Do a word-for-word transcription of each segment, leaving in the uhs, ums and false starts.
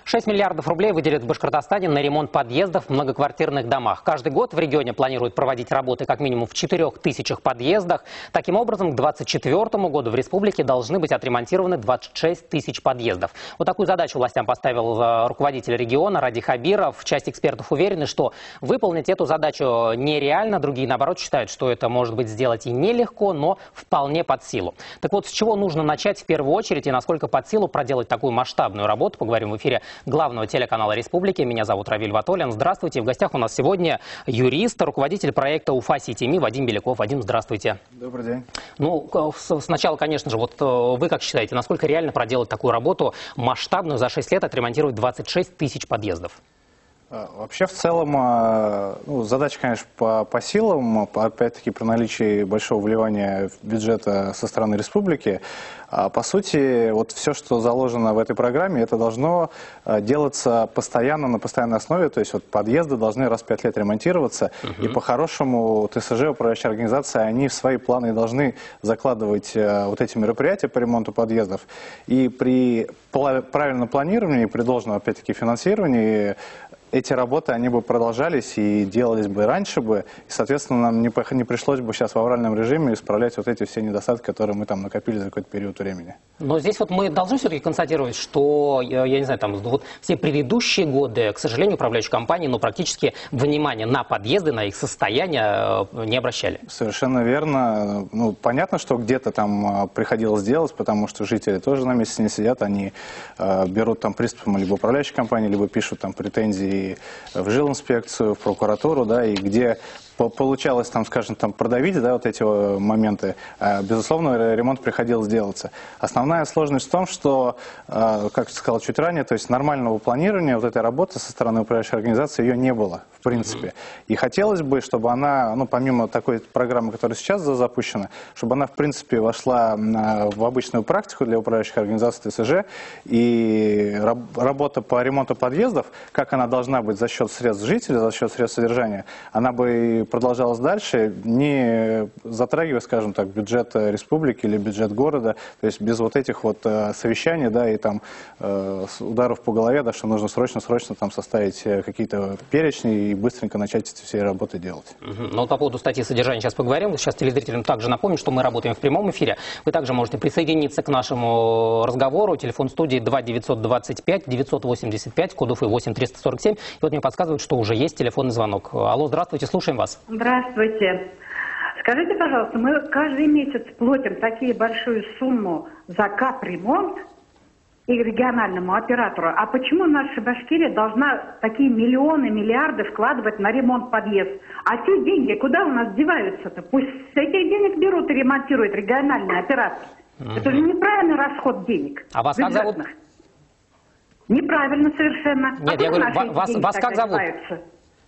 шесть миллиардов рублей выделят в Башкортостане на ремонт подъездов в многоквартирных домах. Каждый год в регионе планируют проводить работы как минимум в четырёх тысячах подъездах. Таким образом, к двадцать четвёртому году в республике должны быть отремонтированы двадцать шесть тысяч подъездов. Вот такую задачу властям поставил руководитель региона Ради Хабиров. Часть экспертов уверены, что выполнить эту задачу нереально. Другие, наоборот, считают, что это может быть сделать и нелегко, но вполне под силу. Так вот, с чего нужно начать в первую очередь и насколько под силу проделать такую масштабную работу, поговорим в эфире главного телеканала Республики. Меня зовут Равиль Ватолин. Здравствуйте. В гостях у нас сегодня юрист, руководитель проекта Уфа Сити Ми Вадим Беляков. Вадим, здравствуйте. Добрый день. Ну, сначала, конечно же, вот вы как считаете, насколько реально проделать такую работу масштабную за шесть лет, отремонтировать двадцать шесть тысяч подъездов? Вообще, в целом, ну, задача, конечно, по, по силам, опять-таки, при наличии большого вливания в бюджета со стороны республики. По сути, вот все, что заложено в этой программе, это должно делаться постоянно, на постоянной основе. То есть вот подъезды должны раз в пять лет ремонтироваться. Uh-huh. И по-хорошему ТСЖ, управляющие организации, они в свои планы должны закладывать вот эти мероприятия по ремонту подъездов. И при правильном планировании, при должном, опять-таки, финансировании, эти работы, они бы продолжались и делались бы раньше бы, и, соответственно, нам не, не пришлось бы сейчас в авральном режиме исправлять вот эти все недостатки, которые мы там накопили за какой-то период времени. Но здесь вот мы должны все-таки констатировать, что, я, я не знаю, там вот все предыдущие годы, к сожалению, управляющие компании, но практически внимание на подъезды, на их состояние не обращали. Совершенно верно. Ну, понятно, что где-то там приходилось делать, потому что жители тоже на месте не сидят, они э, берут там приступом либо управляющей компании, либо пишут там претензии в жилинспекцию, в прокуратуру, да, и где получалось, там, скажем, там, продавить, да, вот эти моменты, безусловно, ремонт приходилось делаться. Основная сложность в том, что, как я сказал чуть ранее, то есть нормального планирования вот этой работы со стороны управляющей организации ее не было, в принципе. И хотелось бы, чтобы она, ну, помимо такой программы, которая сейчас запущена, чтобы она, в принципе, вошла в обычную практику для управляющих организаций ТСЖ, и работа по ремонту подъездов, как она должна быть за счет средств жителей, за счет средств содержания, она бы продолжалось дальше, не затрагивая, скажем так, бюджет республики или бюджет города, то есть без вот этих вот э, совещаний, да, и там э, ударов по голове, да, что нужно срочно-срочно там составить какие-то перечни и быстренько начать эти все работы делать. Угу. Ну, по поводу статьи содержания сейчас поговорим. Сейчас телезрителям также напомню, что мы работаем в прямом эфире. Вы также можете присоединиться к нашему разговору. Телефон студии два девятьсот двадцать пять девятьсот восемьдесят пять, код Уфы восемь триста сорок семь. И вот мне подсказывают, что уже есть телефонный звонок. Алло, здравствуйте, слушаем вас. Здравствуйте. Скажите, пожалуйста, мы каждый месяц платим такие большую сумму за капремонт и региональному оператору. А почему наша Башкирия должна такие миллионы, миллиарды вкладывать на ремонт подъезд? А те деньги куда у нас деваются-то? Пусть с этих денег берут и ремонтируют региональный оператор. Угу. Это же неправильный расход денег. А вас как зовут? Неправильно совершенно. Нет, а я говорю, вас, вас как зовут? Деваются?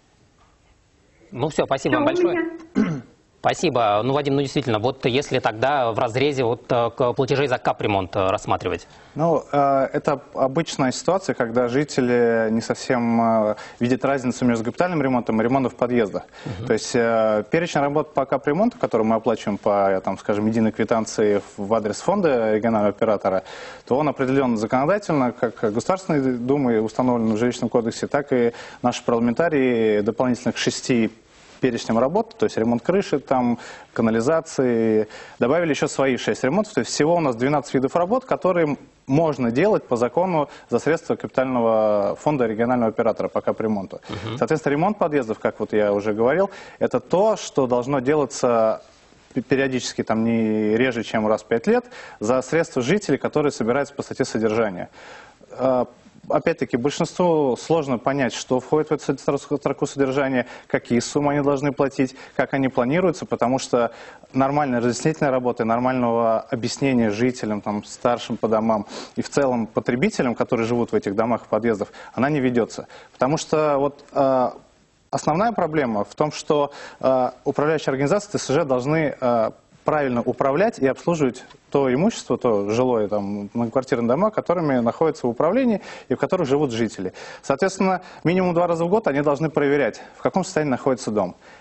Ну все, спасибо вам большое. Спасибо. Ну, Вадим, ну действительно, вот если тогда в разрезе вот платежей за капремонт рассматривать? Ну, это обычная ситуация, когда жители не совсем видят разницу между капитальным ремонтом и ремонтом в подъездах. Uh-huh. То есть перечень работ по капремонту, который мы оплачиваем по, там, скажем, единой квитанции в адрес фонда регионального оператора, то он определен законодательно, как Государственной Думой установлен в жилищном кодексе, так и наши парламентарии дополнительно к шести перечнем работ, то есть ремонт крыши, там, канализации, добавили еще свои шесть ремонтов, то есть всего у нас двенадцать видов работ, которые можно делать по закону за средства капитального фонда регионального оператора по капремонту. Uh-huh. Соответственно, ремонт подъездов, как вот я уже говорил, это то, что должно делаться периодически, там, не реже, чем раз в пять лет, за средства жителей, которые собираются по статье содержания. Опять-таки, большинству сложно понять, что входит в эту строку содержания, какие суммы они должны платить, как они планируются, потому что нормальной разъяснительной работы, нормального объяснения жителям, там, старшим по домам и в целом потребителям, которые живут в этих домах и подъездах, она не ведется. Потому что вот э, основная проблема в том, что э, управляющие организации ТСЖ должны э, правильно управлять и обслуживать то имущество, то жилое, там, многоквартирные дома, которыми находятся в управлении и в которых живут жители. Соответственно, минимум два раза в год они должны проверять, в каком состоянии находится дом.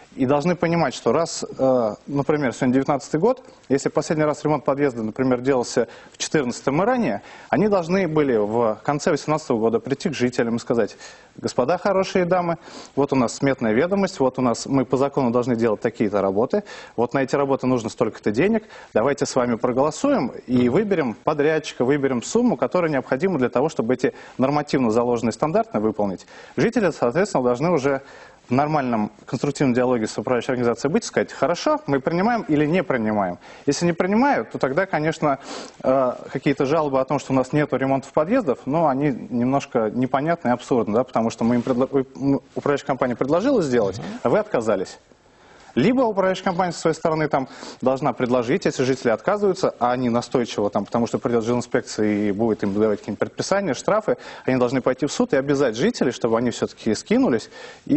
И должны понимать, что раз, э, например, сегодня девятнадцатый год, если последний раз ремонт подъезда, например, делался в четырнадцатом и ранее, они должны были в конце восемнадцатого года прийти к жителям и сказать: господа хорошие дамы, вот у нас сметная ведомость, вот у нас мы по закону должны делать такие-то работы, вот на эти работы нужно столько-то денег, давайте с вами проголосуем и выберем подрядчика, выберем сумму, которая необходима для того, чтобы эти нормативно заложенные стандарты выполнить. Жители, соответственно, должны уже в нормальном конструктивном диалоге с управляющей организацией быть, сказать: хорошо, мы принимаем или не принимаем. Если не принимают, то тогда, конечно, э, какие-то жалобы о том, что у нас нет ремонтов подъездов, но они немножко непонятны и абсурдны, да, потому что мы им предло... управляющая компания предложила сделать, а вы отказались. Либо управляющая компания со своей стороны там должна предложить, если жители отказываются, а они настойчиво, там, потому что придет жилинспекция и будет им давать какие-нибудь предписания, штрафы, они должны пойти в суд и обязать жителей, чтобы они все-таки скинулись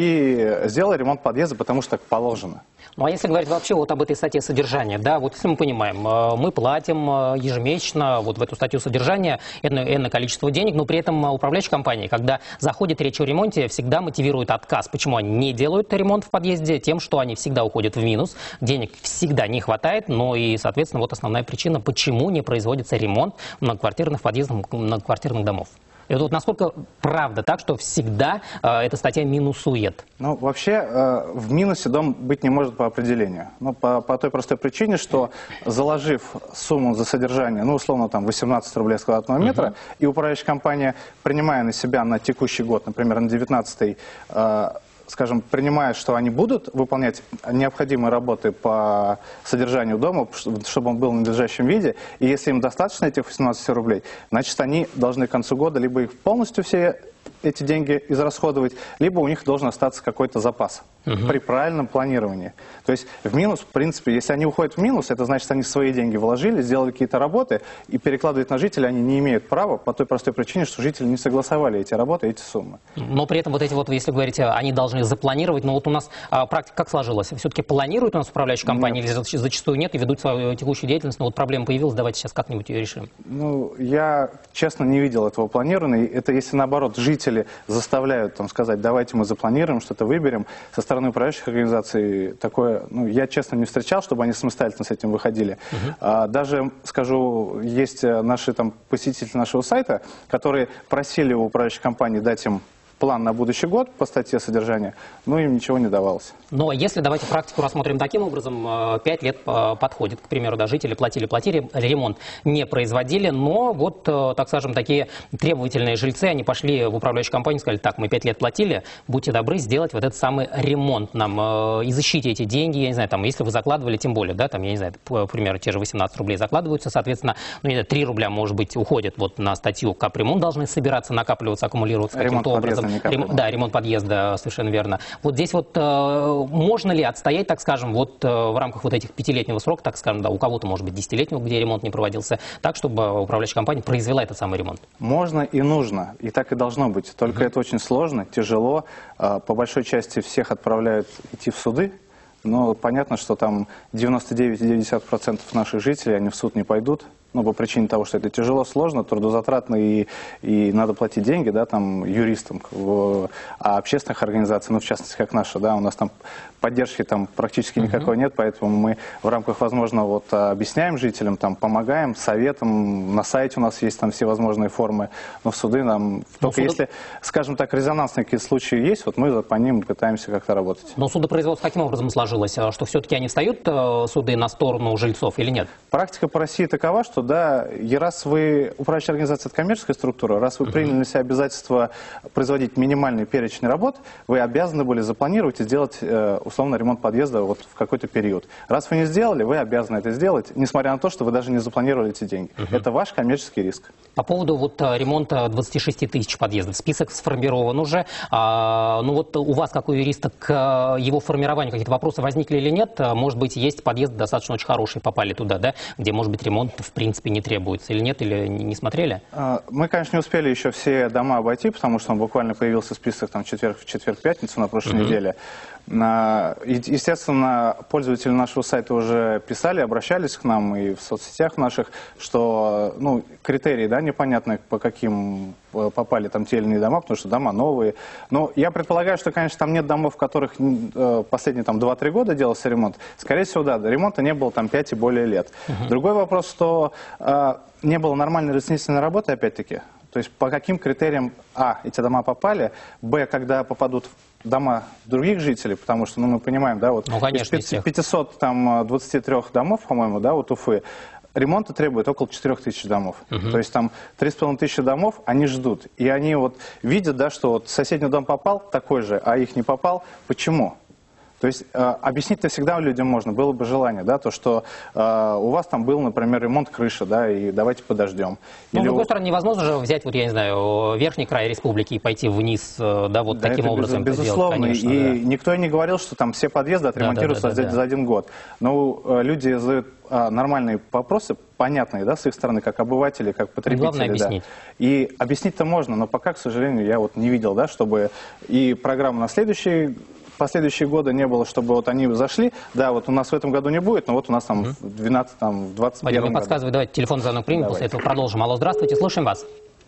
и сделали ремонт подъезда, потому что так положено. Ну а если говорить вообще вот об этой статье содержания, да, вот если мы понимаем, мы платим ежемесячно вот в эту статью содержания энное количество денег, но при этом управляющая компания, когда заходит речь о ремонте, всегда мотивирует отказ. Почему они не делают ремонт в подъезде? Тем, что они всегда уходят в минус, денег всегда не хватает, но и, соответственно, вот основная причина, почему не производится ремонт многоквартирных подъездов, многоквартирных домов. И вот насколько правда так, что всегда э, эта статья минусует? Ну, вообще, э, в минусе дом быть не может по определению. Ну, по, по той простой причине, что заложив сумму за содержание, ну, условно, там, восемнадцать рублей с квадратного метра, uh-huh. и управляющая компания, принимая на себя на текущий год, например, на девятнадцатый, э, скажем, принимая, что они будут выполнять необходимые работы по содержанию дома, чтобы он был в надлежащем виде, и если им достаточно этих восемнадцати рублей, значит, они должны к концу года либо их полностью все эти деньги израсходовать, либо у них должен остаться какой-то запас угу. при правильном планировании. То есть в минус, в принципе, если они уходят в минус, это значит, они свои деньги вложили, сделали какие-то работы, и перекладывать на жителей они не имеют права по той простой причине, что жители не согласовали эти работы, эти суммы. Но при этом вот эти вот, если говорите, они должны запланировать, но вот у нас а, практика как сложилась? Все-таки планируют у нас управляющая компания или зачастую нет и ведут свою текущую деятельность, но вот проблема появилась, давайте сейчас как-нибудь ее решим? Ну, я, честно, не видел этого планирования. Это если, наоборот, жители заставляют там сказать: давайте мы запланируем, что-то выберем. Со стороны управляющих организаций такое, ну, я, честно, не встречал, чтобы они самостоятельно с этим выходили. Uh-huh. а, даже, скажу, есть наши там посетители нашего сайта, которые просили у управляющей компании дать им план на будущий год по статье содержания, но им ничего не давалось. Но если давайте практику рассмотрим таким образом, пять лет подходит, к примеру, да, жители платили-платили, ремонт не производили, но вот, так скажем, такие требовательные жильцы, они пошли в управляющую компанию и сказали: так, мы пять лет платили, будьте добры сделать вот этот самый ремонт нам, изыщите эти деньги, я не знаю, там, если вы закладывали, тем более, да, там, я не знаю, к примеру, те же восемнадцать рублей закладываются, соответственно, ну, не знаю, три рубля, может быть, уходят вот на статью капремонт, должны собираться, накапливаться, аккумулироваться каким-то образом. Рем, да, ремонт подъезда, совершенно верно. Вот здесь вот э, можно ли отстоять, так скажем, вот э, в рамках вот этих пятилетнего срока, так скажем, да, у кого-то, может быть, десятилетнего, где ремонт не проводился, так, чтобы управляющая компания произвела этот самый ремонт? Можно и нужно, и так и должно быть. Только mm-hmm. это очень сложно, тяжело. Э, по большой части всех отправляют идти в суды. Но понятно, что там девяносто девять целых девять десятых процента наших жителей, они в суд не пойдут. Ну, по причине того, что это тяжело, сложно, трудозатратно и, и надо платить деньги, да, там, юристам, в, а общественных организаций, ну, в частности, как наша, да, у нас там поддержки там практически никакой нет, поэтому мы в рамках возможного вот объясняем жителям, там, помогаем, советом, на сайте у нас есть там все возможные формы, но в суды нам, только суды... если, скажем так, резонансные какие-то случаи есть, вот мы по ним пытаемся как-то работать. Но судопроизводство каким образом сложилось, что все-таки они встают, суды, на сторону жильцов или нет? Практика по России такова, что да, и раз вы, управляющая организация, это коммерческая структура, раз вы приняли на себя обязательство производить минимальный перечень работ, вы обязаны были запланировать и сделать, э, условно, ремонт подъезда вот в какой-то период. Раз вы не сделали, вы обязаны это сделать, несмотря на то, что вы даже не запланировали эти деньги. Uh-huh. Это ваш коммерческий риск. По поводу вот ремонта двадцати шести тысяч подъездов, список сформирован уже. А, ну вот у вас, как у юриста, к его формированию какие-то вопросы возникли или нет? Может быть, есть подъезды достаточно очень хорошие, попали туда, да, где, может быть, ремонт в принципе не требуется или нет, или не смотрели? Мы, конечно, не успели еще все дома обойти, потому что он буквально появился список там, четверг, в четверг-пятницу на прошлой uh-huh. неделе. Естественно, пользователи нашего сайта уже писали, обращались к нам и в соцсетях наших, что ну, критерии, да, непонятны, по каким попали там те или иные дома, потому что дома новые. Но я предполагаю, что, конечно, там нет домов, в которых последние там два-три года делался ремонт. Скорее всего, да, ремонта не было там пять и более лет. Uh-huh. Другой вопрос, что э, не было нормальной разъяснительной работы, опять-таки. То есть по каким критериям, а, эти дома попали, б, когда попадут дома других жителей, потому что, ну, мы понимаем, да, вот ну, конечно, из пятисот двадцати трёх домов, по-моему, да, вот Уфы, ремонта требует около четырёх тысяч домов. Uh-huh. То есть там три с половиной тысячи домов, они ждут. И они вот видят, да, что вот соседний дом попал, такой же, а их не попал. Почему? То есть э, объяснить-то всегда людям можно, было бы желание, да, то, что э, у вас там был, например, ремонт крыши, да, и давайте подождем. Но, Или с другой у... стороны, невозможно же взять, вот я не знаю, верхний край республики и пойти вниз, да, вот да, таким это образом. Без, безусловно, делать, конечно, и да. никто и не говорил, что там все подъезды отремонтируются да, да, да, да, да. за один год. Но э, люди задают э, нормальные вопросы, понятные, да, с их стороны, как обыватели, как потребители. Главное объяснить. Да. И объяснить-то можно, но пока, к сожалению, я вот не видел, да, чтобы и программа на следующий последующие годы не было, чтобы вот они зашли. Да, вот у нас в этом году не будет, но вот у нас там в двенадцатом, там, в двадцать первом Вадим, мне подсказывает, давайте телефон звонок примем, после этого продолжим. Алло, здравствуйте, слушаем вас.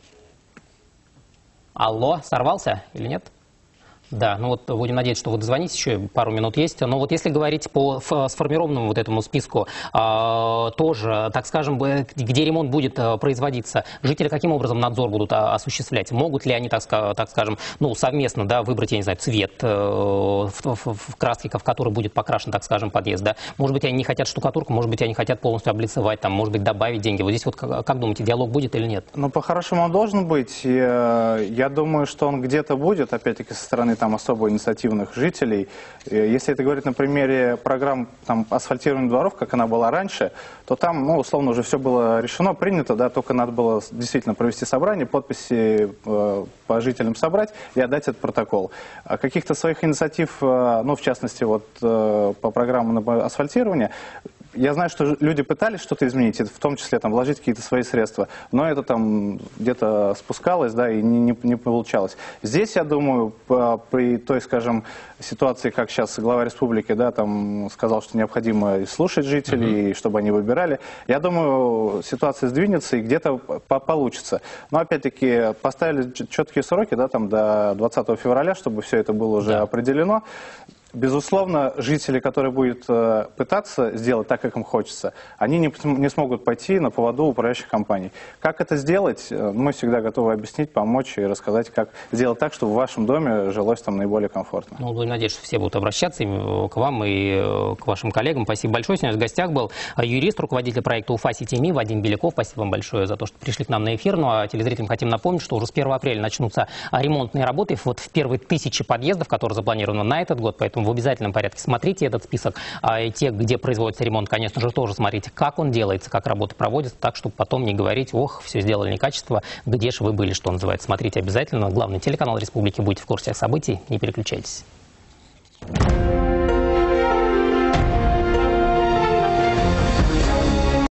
Алло, сорвался или нет? Да, ну вот будем надеяться, что вы дозвонитесь, еще пару минут есть. Но вот если говорить по сформированному вот этому списку, э, тоже, так скажем, где ремонт будет э, производиться, жители каким образом надзор будут а, осуществлять? Могут ли они, так, так скажем, ну, совместно, да, выбрать, я не знаю, цвет э, в, в, в краске, в который будет покрашен, так скажем, подъезд, да? Может быть, они не хотят штукатурку, может быть, они хотят полностью облицевать, там, может быть, добавить деньги. Вот здесь вот, как, как думаете, диалог будет или нет? Ну, по-хорошему он должен быть. Я думаю, что он где-то будет, опять-таки, со стороны там особо инициативных жителей. Если это говорить на примере программ там, асфальтирования дворов, как она была раньше, то там, ну, условно, уже все было решено, принято, да, только надо было действительно провести собрание, подписи э, по жителям собрать и отдать этот протокол. А каких-то своих инициатив, э, ну, в частности, вот э, по программам асфальтирования, я знаю, что люди пытались что-то изменить, в том числе там вложить какие-то свои средства, но это там где-то спускалось, да, и не, не, не получалось. Здесь, я думаю, по, при той, скажем, ситуации, как сейчас глава республики, да, там сказал, что необходимо слушать жителей, mm-hmm. чтобы они выбирали, я думаю, ситуация сдвинется и где-то по получится. Но опять-таки поставили четкие сроки, да, там до двадцатого февраля, чтобы все это было уже yeah. определено. Безусловно, жители, которые будут э, пытаться сделать так, как им хочется, они не, не смогут пойти на поводу управляющих компаний. Как это сделать, э, мы всегда готовы объяснить, помочь и рассказать, как сделать так, чтобы в вашем доме жилось там наиболее комфортно. Ну, будем надеяться, что все будут обращаться и к вам и к вашим коллегам. Спасибо большое. Сегодня в гостях был юрист, руководитель проекта Уфа Сити Ми Вадим Беляков. Спасибо вам большое за то, что пришли к нам на эфир. Ну, а телезрителям хотим напомнить, что уже с первого апреля начнутся ремонтные работы вот в первые тысячи подъездов, которые запланированы на этот год, поэтому в обязательном порядке смотрите этот список. А и те, где производится ремонт, конечно же, тоже смотрите, как он делается, как работа проводится, так, чтобы потом не говорить, ох, все сделали некачественно, где же вы были, что называется. Смотрите обязательно. Главный телеканал Республики, будьте в курсе событий, не переключайтесь.